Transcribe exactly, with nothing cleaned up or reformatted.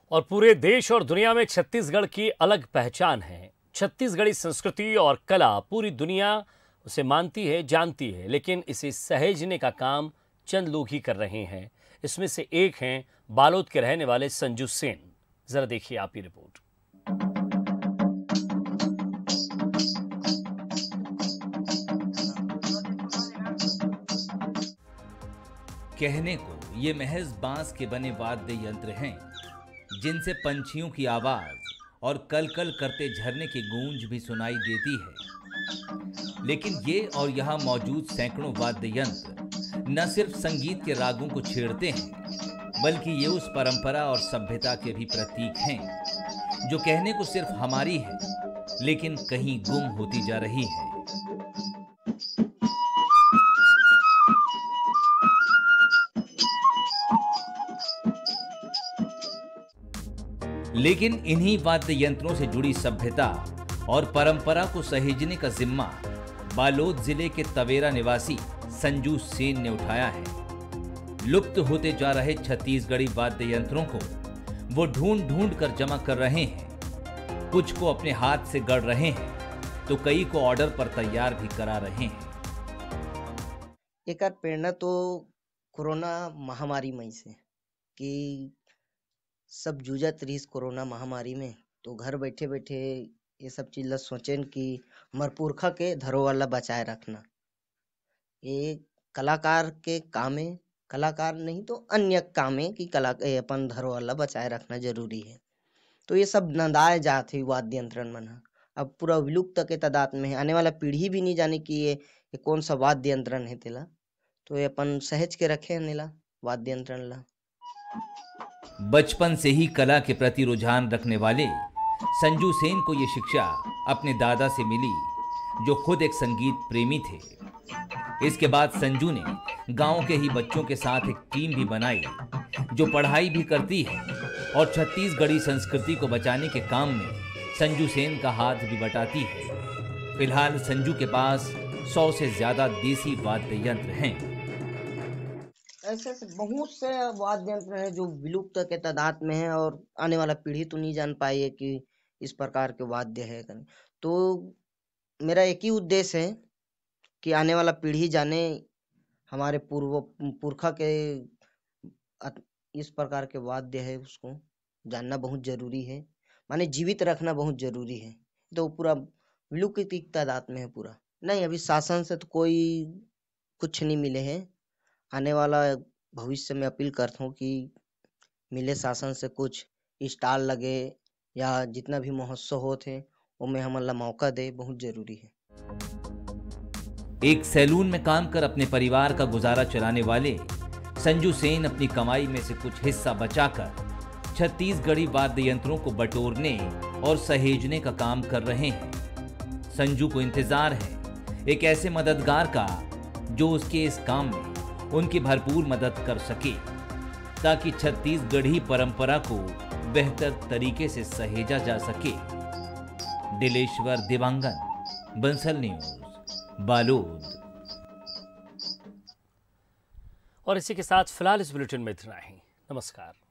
और पूरे देश और दुनिया में छत्तीसगढ़ की अलग पहचान है। छत्तीसगढ़ी संस्कृति और कला पूरी दुनिया उसे मानती है, जानती है, लेकिन इसे सहेजने का काम चंद लोग ही कर रहे हैं। इसमें से एक हैं बालोद के रहने वाले संजू सेन। जरा देखिए आप ही रिपोर्ट। कहने को ये महज बांस के बने वाद्य यंत्र हैं, जिनसे पंछियों की आवाज और कल कल करते झरने की गूंज भी सुनाई देती है। लेकिन ये और यहाँ मौजूद सैकड़ों वाद्य यंत्र न सिर्फ संगीत के रागों को छेड़ते हैं, बल्कि ये उस परंपरा और सभ्यता के भी प्रतीक हैं, जो कहने को सिर्फ हमारी है, लेकिन कहीं गुम होती जा रही है। लेकिन इन्हीं वाद्य यंत्रों से जुड़ी सभ्यता और परंपरा को सहेजने का जिम्मा बालोद जिले के तवेरा निवासी संजू सेन ने उठाया है। लुप्त होते जा रहे छत्तीसगढ़ी वाद्य यंत्रों को वो ढूंढ ढूंढ कर जमा कर रहे हैं। कुछ को अपने हाथ से गढ़ रहे हैं, तो कई को ऑर्डर पर तैयार भी करा रहे हैं। एक प्रेरणा तो कोरोना महामारी में से कि सब जूझत रही कोरोना महामारी में, तो घर बैठे बैठे ये सब चीज ला सोचें कि हमार पुरखा के धरोहर ला बचाए रखना ये कलाकार के काम है। कलाकार नहीं तो अन्य काम है कि कला अपन धरोहर ला बचाए रखना जरूरी है। तो ये सब नंदाए जाते वाद्य यंत्र मन अब पूरा विलुप्त के तादाद में है। आने वाला पीढ़ी भी नहीं जाने कि ये, ये कौन सा वाद्य यंत्र है तेला, तो ये अपन सहेज के रखे नीला वाद्य यंत्र ला। बचपन से ही कला के प्रति रुझान रखने वाले संजू सेन को ये शिक्षा अपने दादा से मिली, जो खुद एक संगीत प्रेमी थे। इसके बाद संजू ने गांव के ही बच्चों के साथ एक टीम भी बनाई, जो पढ़ाई भी करती है और छत्तीसगढ़ी संस्कृति को बचाने के काम में संजू सेन का हाथ भी बटाती है। फिलहाल संजू के पास सौ से ज्यादा देसी वाद्य यंत्र हैं। ऐसे से बहुत से वाद्य यंत्र हैं जो विलुप्त के तादाद में है और आने वाला पीढ़ी तो नहीं जान पाई है कि इस प्रकार के वाद्य है। तो मेरा एक ही उद्देश्य है कि आने वाला पीढ़ी जाने हमारे पूर्व पुरखा के इस प्रकार के वाद्य है, उसको जानना बहुत जरूरी है, माने जीवित रखना बहुत जरूरी है। तो पूरा विलुप्त की तादाद में है पूरा नहीं। अभी शासन से तो कोई कुछ नहीं मिले हैं। आने वाला भविष्य में अपील करता हूँ कि मिले शासन से कुछ स्टॉल लगे या जितना भी महोत्सव होते उनमें हमारा मौका दे, बहुत जरूरी है। एक सैलून में काम कर अपने परिवार का गुजारा चलाने वाले संजू सेन अपनी कमाई में से कुछ हिस्सा बचाकर छत्तीसगढ़ी वाद्य यंत्रों को बटोरने और सहेजने का काम कर रहे हैं। संजू को इंतजार है एक ऐसे मददगार का जो उसके इस काम में उनकी भरपूर मदद कर सके, ताकि छत्तीसगढ़ी परंपरा को बेहतर तरीके से सहेजा जा सके। दिलेश्वर दिवांगन, बंसल न्यूज, बालोद। और इसी के साथ फिलहाल इस बुलेटिन में इतना ही। नमस्कार।